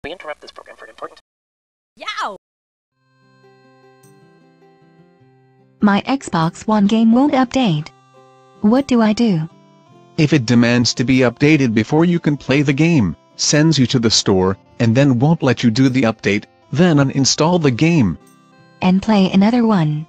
We interrupt this program for an important... Yow! My Xbox One game won't update. What do I do? If it demands to be updated before you can play the game, sends you to the store, and then won't let you do the update, then uninstall the game. And play another one?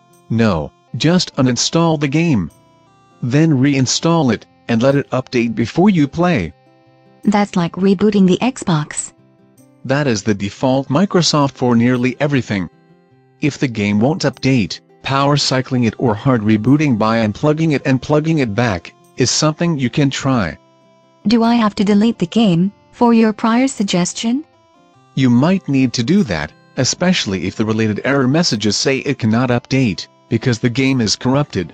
No, just uninstall the game. Then reinstall it, and let it update before you play. That's like rebooting the Xbox. That is the default Microsoft for nearly everything. If the game won't update, power cycling it or hard rebooting by unplugging it and plugging it back is something you can try. Do I have to delete the game, for your prior suggestion? You might need to do that, especially if the related error messages say it cannot update, because the game is corrupted.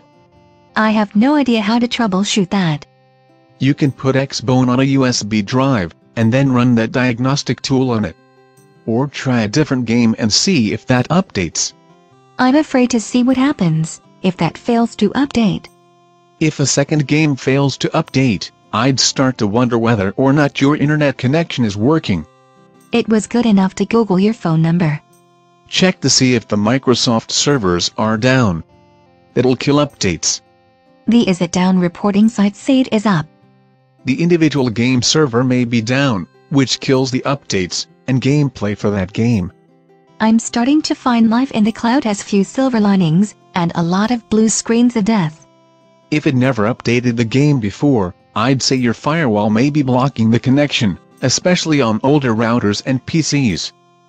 I have no idea how to troubleshoot that. You can put Xbone on a USB drive, and then run that diagnostic tool on it. Or try a different game and see if that updates. I'm afraid to see what happens if that fails to update. If a second game fails to update, I'd start to wonder whether or not your internet connection is working. It was good enough to Google your phone number. Check to see if the Microsoft servers are down. It'll kill updates. The Is It Down reporting site say it is up. The individual game server may be down, which kills the updates and gameplay for that game. I'm starting to find life in the cloud has few silver linings, and a lot of blue screens of death. If it never updated the game before, I'd say your firewall may be blocking the connection, especially on older routers and PCs.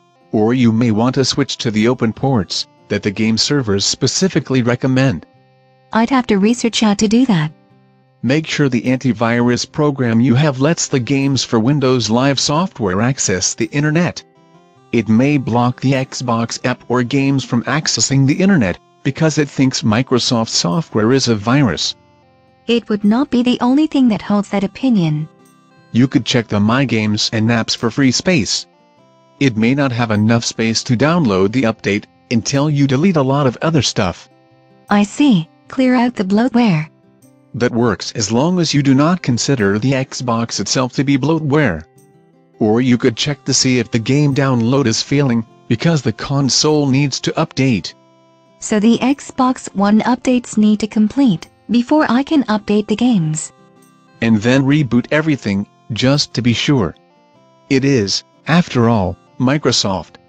Or you may want to switch to the open ports that the game servers specifically recommend. I'd have to research how to do that. Make sure the antivirus program you have lets the games for Windows Live software access the internet. It may block the Xbox app or games from accessing the internet, because it thinks Microsoft software is a virus. It would not be the only thing that holds that opinion. You could check the My Games and Apps for free space. It may not have enough space to download the update until you delete a lot of other stuff. I see. Clear out the bloatware. That works as long as you do not consider the Xbox itself to be bloatware. Or you could check to see if the game download is failing, because the console needs to update. So the Xbox One updates need to complete before I can update the games. And then reboot everything, just to be sure. It is, after all, Microsoft.